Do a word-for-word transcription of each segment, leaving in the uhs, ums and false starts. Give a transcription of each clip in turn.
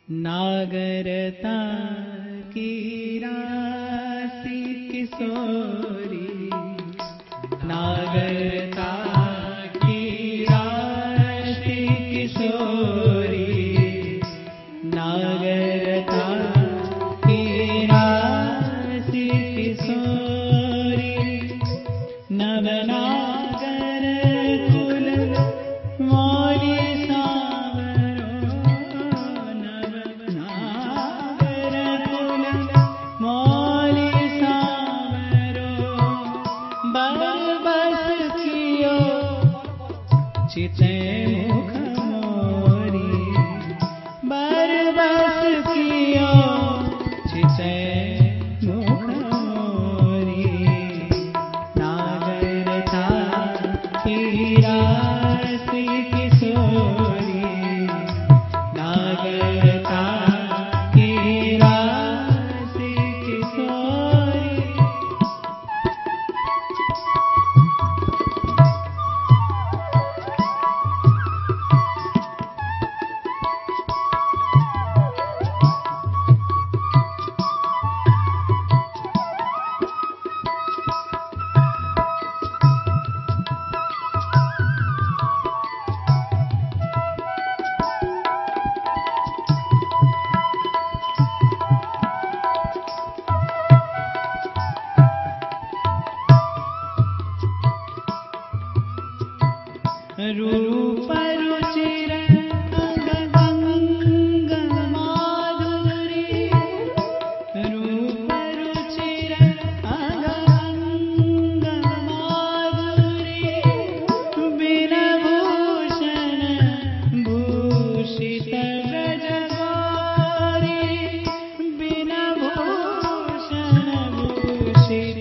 नागरता की राशि किशोरी, नागरता की राशि किशोरी, नागरता की राशि किशोरी, नवनागर कुल मौली सावरो, नवनागर कुल मौली सावरो, बरबस कियो चिते मुख मोरी, बरबस कियो चिते मुख मोरी, नागरता की राशि किशोरी, नागरता की राशि किशोरी। रूप रुचिर अंग अंग माधुरी, रूप रुचिर अंग अंग माधुरी, बिन भूषण भूषित ब्रजगौरी, बिन भूषण भूषित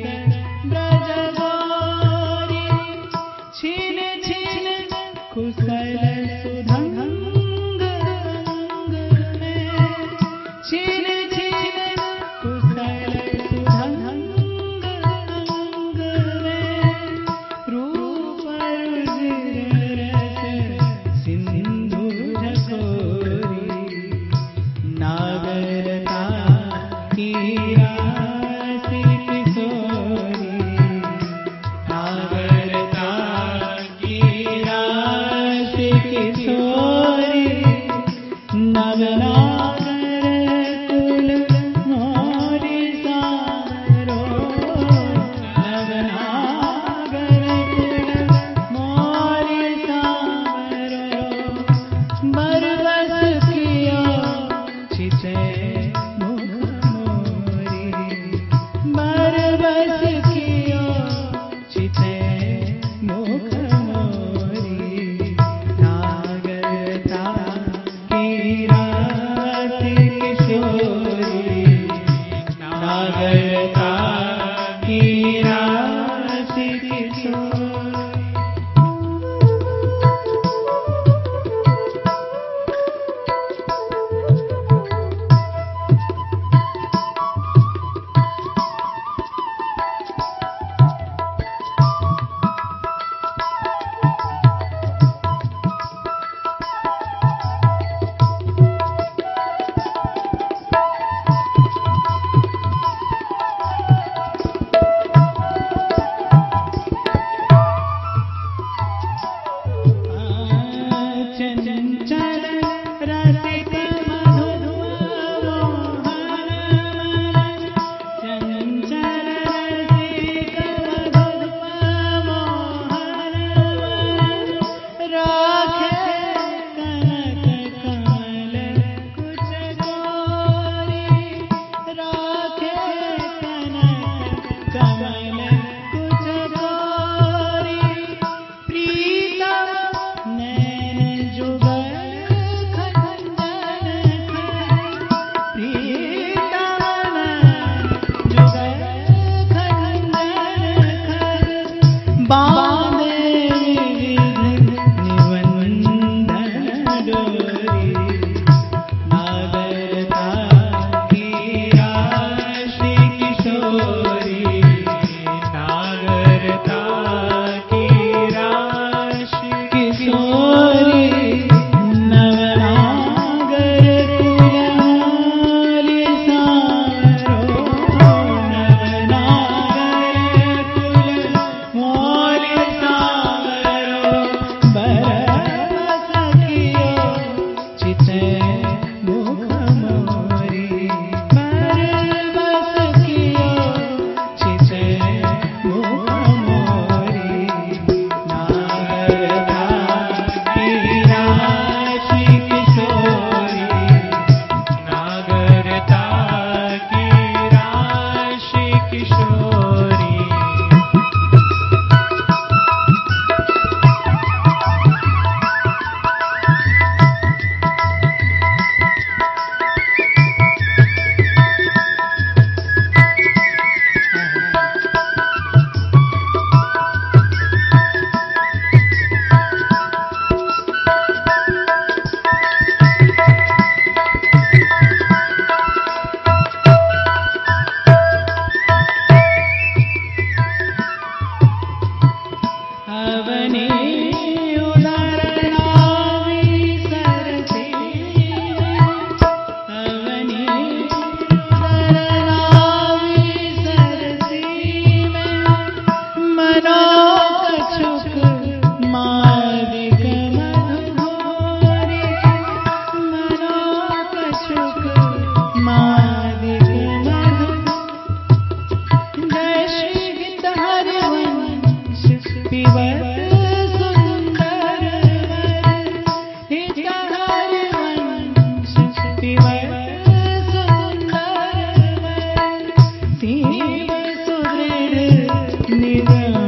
ब्रजगौरी, छिन छिन कुशल सुधंग अंग में, छिन छिन कुशल सुधंग अंग में, रूप रुचिर रस सिंधु झकोरी, नागरता की राशि किशोरी, नागरता की राशि किशोरी, नवनागर कुल मौली सावरो, नवनागर कुल मौली सावरो, बरबस कियो चिते मुख मोरी, बरबस कियो चिते मुख मोरी, नागरता की राशि किशोरी, नागरता की राशि किशोरी। चंचल रसिक मधुर मोहन, चंचल रसिक मधुर मोहन, राखे कनक कमल कुच गोरी, राखे कनक कमल कुच गोरी, प्रीतम नैन जुगल खंजन खर, प्रीतम नैन जुगल खंजन खर, बांधे विविध निबंधन डोरी, नागरता की राशि किशोरी, नागरता की राशि किशोरी, नवनागर कुल निराला